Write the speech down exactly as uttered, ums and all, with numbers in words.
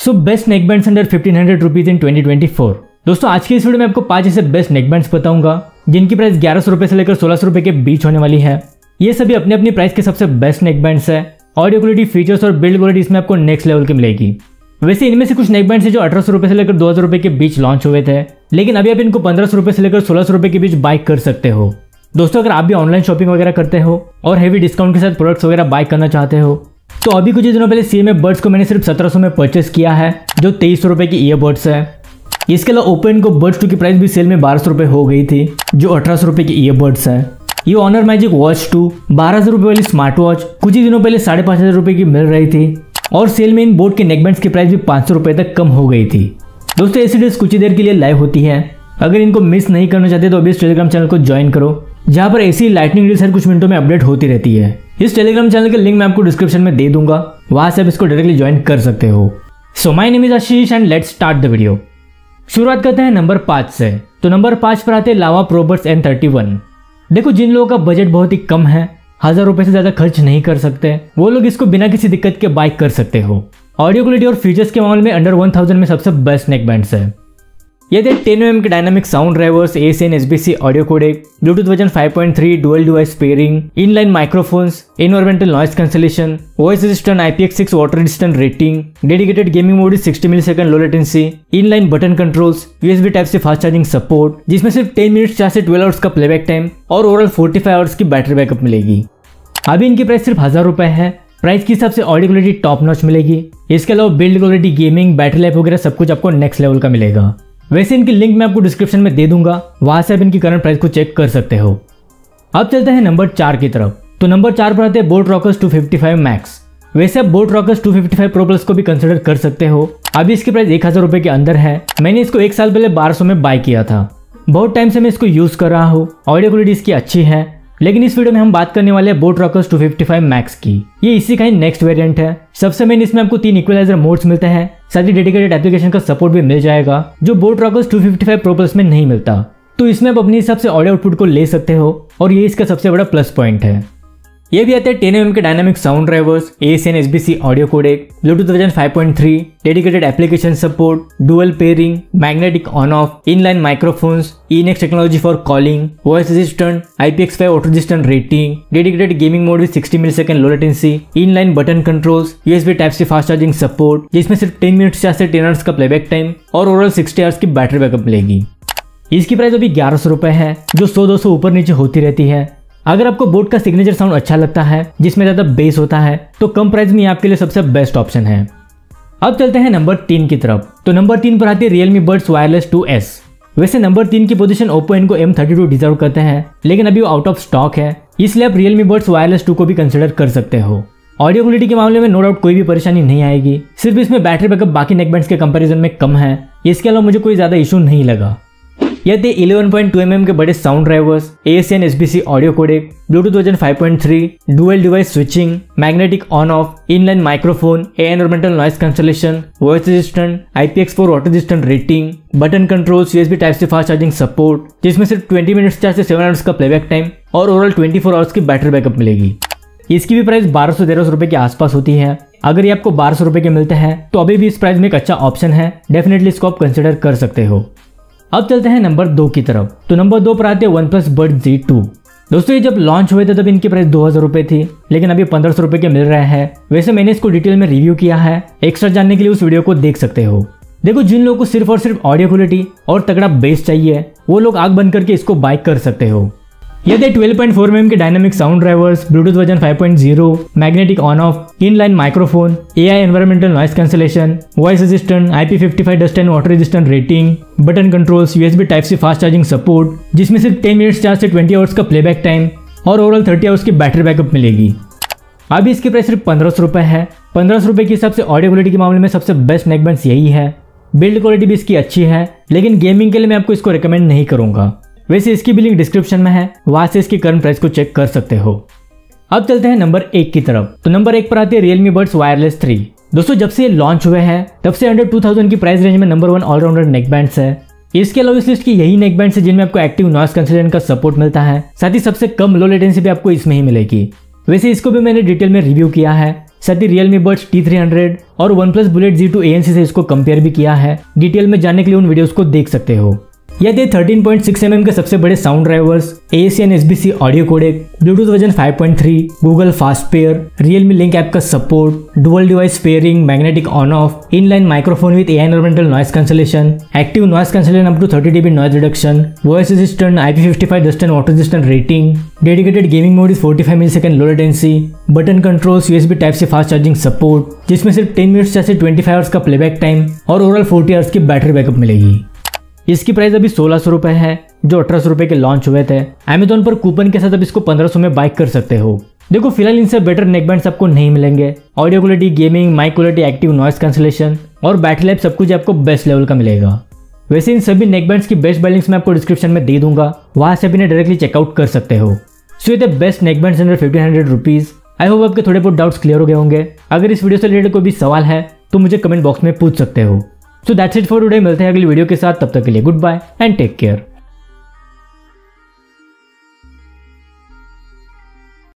So best neck bands under fifteen hundred rupees in twenty twenty four. दोस्तों आज की इस वीडियो में आपको पांच ऐसे बेस्ट नेक बैंड्स बताऊंगा जिनकी प्राइस ग्यारह सौ रुपए से लेकर सोलह सौ रुपए के बीच होने वाली है। ये सभी अपने अपनी प्राइस के सबसे बेस्ट नेक बैंड्स है। ऑडियो क्वालिटी, फीचर्स और बिल्ड क्वालिटी इसमें आपको नेक्स्ट लेवल की मिलेगी। वैसे इनमें से कुछ नेक बैंड्स है जो अठारह सौ रुपए से लेकर दो हजार रुपए के बीच लॉन्च हुए थे, लेकिन अभी आप इनको पंद्रह सौ रुपए से लेकर सोलह सौ रुपए के बीच बाय कर सकते हो। दोस्तों अगर आप भी ऑनलाइन शॉपिंग वगैरह करते हो और हेवी डिस्काउंट के साथ प्रोडक्ट्स वगैरह बाय करना चाहते हो तो अभी कुछ दिनों पहले सी एम ए बर्ड्स को मैंने सिर्फ सत्रह सौ में परचेस किया है, जो तेईस सौ रुपए की ईयरबड्स है। इसके अलावा ओपन को बर्ड्स टू की प्राइस भी सेल में बारह सौ रुपए हो गई थी, जो अठारह सौ रुपए की ईयरबड्स है। ये ऑनर मैजिक वॉच टू बारह हजार रुपए वाली स्मार्ट वॉच कुछ ही दिनों पहले साढ़े पांच हजार रुपए की मिल रही थी और सेल में इन बोट के नेकबैंड्स की प्राइस भी पाँच सौ रुपए तक कम हो गई थी। दोस्तों ऐसी डील्स कुछ ही देर के लिए लाइव होती है, अगर इनको मिस नहीं करना चाहते तो अभी इस टेलीग्राम चैनल को ज्वाइन करो, जहां पर ऐसी लाइटनिंग डील्स हर कुछ मिनटों में अपडेट होती रहती है। इस टेलीग्राम चैनल का लिंक मैं आपको डिस्क्रिप्शन में दे दूंगा, वहां से आप इसको डायरेक्टली ज्वाइन कर सकते हो। So my name is Ashish and let's start the video. शुरुआत करते हैं नंबर पाँच से। तो नंबर पाँच पर आते हैं Lava Probuds N thirty one. देखो जिन लोगों का बजट बहुत ही कम है, हजार रुपए से ज्यादा खर्च नहीं कर सकते, वो लोग इसको बिना किसी दिक्कत के बाय कर सकते हो। ऑडियो क्वालिटी और फीचर्स के मामले में अंडर वन थाउजेंड में सबसे बेस्ट नेक बैंड्स है। ये थे टेन एम एम के dynamic sound drivers, A C N S B C audio codec, Bluetooth version five point three, dual device pairing, inline microphones, environmental noise cancellation, voice resistant I P X six water resistant rating, dedicated gaming mode sixty millisecond low latency, inline button controls, USB type से fast charging support, जिसमें सिर्फ ten minutes चार से twelve hours का playback time और overall forty five hours की battery backup मिलेगी। अभी इनकी प्राइस सिर्फ हजार रुपए है। प्राइस के हिसाब से ऑडियो क्वालिटी टॉप नॉच मिलेगी। इसके अलावा build quality, gaming, battery life वगैरह सब कुछ आपको नेक्स्ट लेवल का मिलेगा। वैसे इनकी लिंक मैं आपको डिस्क्रिप्शन में दे दूंगा, वहां से आप इनकी करंट प्राइस को चेक कर सकते हो। अब चलते हैं नंबर चार की तरफ। तो नंबर चार पर आते हैं boAt Rockerz two fifty five Max. वैसे आप boAt Rockerz two fifty five Pro Plus को भी कंसिडर कर सकते हो। अभी इसकी प्राइस एक हजार रुपए के अंदर है। मैंने इसको एक साल पहले बारह सौ में बाय किया था। बहुत टाइम से मैं इसको यूज कर रहा हूँ। ऑडियो क्वालिटी इसकी अच्छी है, लेकिन इस वीडियो में हम बात करने वाले हैं boAt Rockerz two fifty five Max की। ये इसी का ही नेक्स्ट वेरिएंट है। सबसे मेन इसमें आपको तीन इक्वलाइजर मोड्स मिलते हैं, साथ ही डेडिकेटेड एप्लीकेशन का सपोर्ट भी मिल जाएगा, जो boAt Rockerz two fifty five Pro Plus में नहीं मिलता। तो इसमें आप अपने हिसाब से ऑडियो आउटपुट को ले सकते हो और ये इसका सबसे बड़ा प्लस पॉइंट है। ये भी आते हैं टेन एम एम के dynamic sound drivers, A C N S B C audio codec, Bluetooth version five point three, dedicated application support, dual pairing, magnetic on off, inline microphones, ENx technology for calling, voice resistant, I P X five water resistant rating, dedicated gaming mode with sixty millisecond low latency, inline button controls, USB type से fast charging support, जिसमें सिर्फ ten minutes से ten hours का playback time और overall sixty hours की battery backup मिलेगी। इसकी price अभी ग्यारह सौ रुपए है, जो सौ दो सौ ऊपर नीचे होती रहती है। अगर आपको बोट का सिग्नेचर साउंड अच्छा लगता है, जिसमें ज्यादा बेस होता है, तो कम प्राइस में आपके लिए सबसे बेस्ट ऑप्शन है। अब चलते हैं नंबर तीन की तरफ। तो नंबर तीन पर आती है Realme Buds Wireless two S. वैसे नंबर तीन की position Oppo Enco M thirty two deserve करते हैं, लेकिन अभी वो आउट ऑफ स्टॉक है, इसलिए आप रियलमी बड्स वायरलेस टू को भी कंसिडर कर सकते हो। ऑडियो क्वालिटी के मामले में नो डाउट कोई भी परेशानी नहीं आएगी, सिर्फ इसमें बैटरी बैकअप बाकी नेकबैंड्स के कंपैरिजन में कम है। इसके अलावा मुझे कोई ज्यादा इशू नहीं लगा। यह थे eleven point two M M के बड़े sound drivers, A C N S B C audio codec, Bluetooth version five point three, dual device switching, magnetic on off, inline microphone, environmental noise cancellation, voice resistant, I P X four water resistant rating, button controls, USB type से fast charging support, जिसमें सिर्फ twenty minutes चार से seven hours का playback time और overall twenty four hours की battery backup मिलेगी। इसकी भी प्राइस बारह सौ तेरह सौ रुपए के आसपास होती है। अगर ये आपको बारह सौ रुपए के मिलते हैं तो अभी भी इस प्राइस में एक अच्छा ऑप्शन है, डेफिनेटली इसको आप कंसिडर कर सकते हो। अब चलते हैं नंबर दो की तरफ। तो नंबर दो पर आते हैं OnePlus Bud Z two. दोस्तों ये जब लॉन्च हुए थे तब इनकी प्राइस दो हजार रुपए थी, लेकिन अभी पंद्रह सौ रुपए के मिल रहे हैं। वैसे मैंने इसको डिटेल में रिव्यू किया है, एक्स्ट्रा जानने के लिए उस वीडियो को देख सकते हो। देखो जिन लोगों को सिर्फ और सिर्फ ऑडियो क्वालिटी और तगड़ा बेस चाहिए, वो लोग आग बंद करके इसको बाय कर सकते हो। ये थे twelve point four M M के dynamic sound drivers, Bluetooth version five point zero, magnetic on off, inline microphone, AI environmental noise cancellation, voice resistant, I P fifty five dust and water resistant rating, button controls, USB type से fast charging support, जिसमें सिर्फ ten minutes चार से twenty hours का playback time और overall thirty hours की battery backup मिलेगी। अभी इसकी प्राइस सिर्फ पंद्रह सौ रुपए है। पंद्रह सौ रुपए के हिसाब से ऑडियो क्वालिटी के मामले में सबसे बेस्ट नेकबैंड्स यही है। बिल्ड क्वालिटी भी इसकी अच्छी है, लेकिन गेमिंग के लिए मैं आपको इसको रिकमेंड नहीं करूंगा। वैसे इसकी भी लिंक डिस्क्रिप्शन में है, वहां से इसकी करंट प्राइस को चेक कर सकते हो। अब चलते हैं नंबर एक की तरफ। तो नंबर एक पर आती है रियलमी बड्स वायरलेस थ्री। दोस्तों जब से ये लॉन्च हुए हैं तब से अंडर टू थाउजेंड की प्राइस रेंज में नंबर वन ऑलराउंडर नेकबैंड्स है। इसके अलावा इस लिस्ट की यही नेकबैंड्स है जिनमें आपको एक्टिव नॉइस कैंसलेशन का सपोर्ट मिलता है, साथ ही सबसे कम लो लेटेंसी भी आपको इसमें ही मिलेगी। वैसे इसको भी मैंने डिटेल में रिव्यू किया है, साथ ही Realme Buds T three hundred और OnePlus Bullet Z two A N C से इसको कंपेयर भी किया है। डिटेल में जानने के लिए उन वीडियोस को देख सकते हो। यह the thirteen point six M M के सबसे बड़े sound drivers, A A C and S B C audio codec, Bluetooth version five point three, Google fast pair, Realme Link app का support, dual device pairing, magnetic on off, inline microphone with A I environmental noise cancellation, active noise cancellation up to thirty dB noise reduction, voice assistant, I P fifty five dust and water resistant rating, dedicated gaming mode is forty five millisecond low latency, button controls, U S B type से fast charging support, जिसमें सिर्फ ten minutes जैसे twenty five hours का playback time और overall forty hours की battery backup मिलेगी। इसकी price अभी सोलह सौ रुपए है, जो अठारह सौ रुपए के लॉन्च हुए थे। अमेजोन पर कूपन के साथ अब इसको पंद्रह सौ में बाय कर सकते हो। देखो फिलहाल इनसे बेटर नेकबैंड्स आपको नहीं मिलेंगे। Audio quality, gaming, mic quality, active noise cancellation और बैटरी लाइफ सब कुछ आपको बेस्ट लेवल का मिलेगा। वैसे इन सभी नेकबैंड्स की बेस्ट बाय लिंक्स मैं आपको डिस्क्रिप्शन में दे दूंगा, वहां से भी डायरेक्टली चेकआउट कर सकते हो। सो ये थे best neckbands under fifteen hundred rupees. I hope आपके थोड़े बहुत डाउट्स क्लियर हो गए होंगे। अगर इस वीडियो से रिलेटेड कोई भी सवाल है तो मुझे कमेंट बॉक्स में पूछ सकते हो। So that's it for today. मिलते हैं अगली वीडियो के साथ, तब तक के लिए goodbye and take care.